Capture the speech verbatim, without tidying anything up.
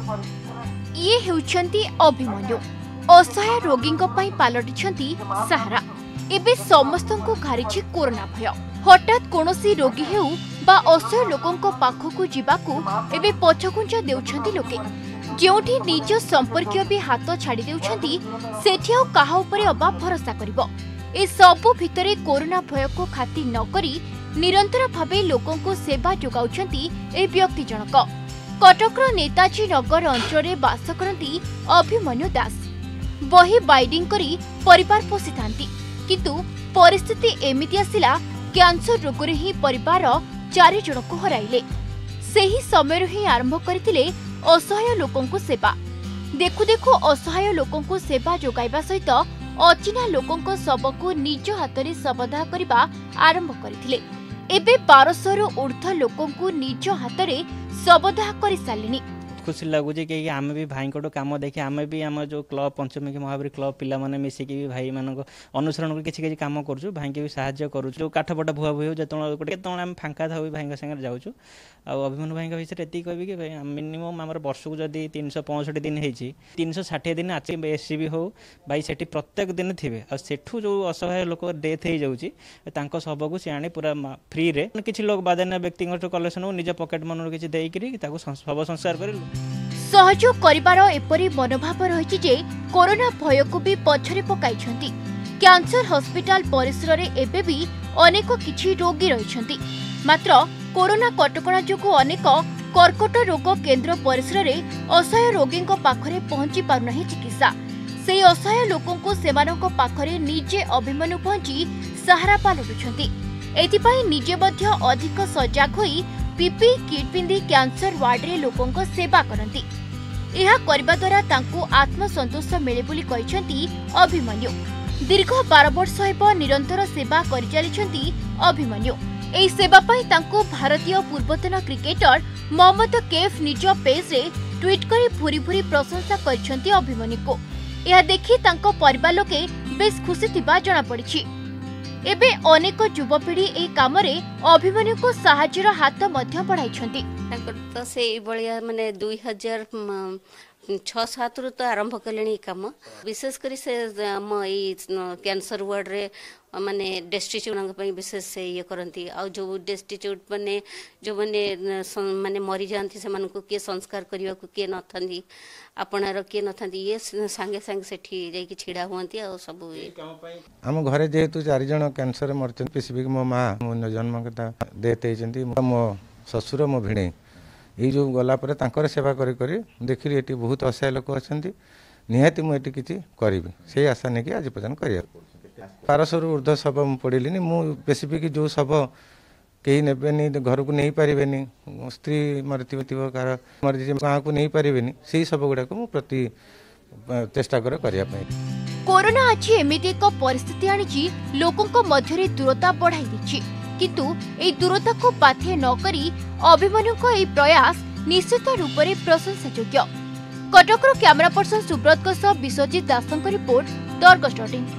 ये हेउछंती अभिमन्यु असहाय रोगी पलटि सहारा। एबे समस्तंको घारिछि कोरोना भय। हठात कोनोसी रोगी हेउ बा असहाय लोकंको पाखकु जिबाकु एबे पछकुंचा देउछंती लोके। जेउठी निज संपर्कीय भी हाथ छाड़ी देउछंती सेठी आ काहा उपरे अबा भरोसा करिवो। ए सबु भितरे कोरोना भय को खाती न करी निरंतर भावे लोकंको सेवा जोगाउछंती ए व्यक्ति जनक। कटकर नेताजी नगर अंचल बास करती अभिमन्यु दास। बही बाइडिंग करी परिवार पोषि थांती, किंतु परिस्थिति एमिति आसिला कैंसर रोग ही परिवार चारि जन को हराइले। सेही समय ही आरंभ करथिले असहाय लोकंको सेवा। देखु देखु असहाय लोकंको सेवा जोगाइबा सहित अचिना लोकंको शवको निज हाथरे शवदाह करबा आरंभ करथिले। एबे बारश रु ऊर्ध्व लोकंको निज हाथरे शवदाह करि सालिनी। खुशी लगुच कि आम भी भाई को कम देखिए आम भी आम जो क्लब पंचमुखी महावीर क्लब पिला माने मिसिकी भी भाई मान अनुसरण कर किसी किसी कम करूँ भाई के भी साहाय्य करूँ। जो काठपटा भुआ भुई हो जो आम फांका था भाई सागर जाऊँ। अभिमन्यु भाई विषय ये कहबी कि भाई मिनिमम आम वर्ष को जदि तीन सौ पैंसठ दिन होती तीन सौ षाठी दिन आस एस भी हो भाई से प्रत्येक दिन थे आठू जो असहाय लोक डेथ हो जाऊँगी शव को सी आनी पूरा फ्री रे किसी लोग बाधान्य व्यक्तिगत कलेक्शन हो निज पकेट मन किसी देकर शव संस्कार कर सहयोग करिबार एपरी मनोभाव रही जे कोरोना भय को भी पछरे पकाइछंती। कैंसर हॉस्पिटल परिसर रे एबे भी अनेक किछि रोगी रहिछंती। मात्र कोरोना कटकणा जोगु अनेक कर्कट रोग केन्द्र परिसर रे असहाय रोगी पाखरे पहुंची पारुनाही चिकित्सा। से असहाय लोकंको सेमानक पाखरे निजे अभिमन्यु पहुंची सहारा पालटुछंती। एथिपाई निजे मध्य अधिक सजग होई पीपी किट पिंधि कैंसर वार्ड रे लोकंको सेवा करंती। यह करबा द्वारा तांकु आत्मसंतोष मिले बोली कहिसंती अभिमन्यु। दीर्घ बारह वर्ष हेब निरंतर सेवा करि चलिसंती अभिमन्यु। एही सेवा पई तांकु भारतीय पूर्वतन क्रिकेटर मोहम्मद कैफ निज पेज रे ट्वीट करी भूरी भूरी प्रशंसा करिसंती अभिमन्यु को। यह देखि तांको परिवार लोके बेस खुशी थिबा जणा पड़िछि। एबे अनेक युवपीढ़ी ए काम रे अभिमन्यु को साहाय्यर हाथ मध्य बढ़ाइछंती। तो से बलिया माने दो हज़ार छह सात रु तो आरंभ कले कम विशेष करी से आम कैंसर वार्ड रे माने डेस्टिट्यूट विशेष से ये करती आ जो डेस्टिट्यूट माने जो माने माने मरी जाती से मानक किए संस्कार करने को किए न था आपणार किए न था ये सांगे सांगे सेठी जाई छिड़ा हुंती आ सब आम घरे जेहेतु चार जन कैंसर मरते स्पेसिफिक मो माँ मो जन्म कथा डेथ होती मो ससुर मो भिणे ये जो गलापर तांकर सेवा करी करी देखिली ये बहुत असहाय लोक अच्छा निहाती मुझे किसी करी से आशा नहीं कि आज पर्यटन कर बारश रु ऊर्ध्व शव पड़िली मु स्पेसिफिक जो शव कहीं नेबेनी घर को नहीं पारे स्त्री मरती कार मरी गाँव को नहीं पारे से शव गुड़ाक प्रति चेष्टा कर करने। कोरोना आज एमिति एक परिस्थिति आनी लोकों मध्य दूरता बढ़ाई दी, किंतु ए दूरता को बाध्य न करी अभिमन्यु को ए प्रयास निश्चित रूप से प्रशंसायोग्य। कटकर camera person Subrat Biswajit Das report दर्ग स्टार्टिंग।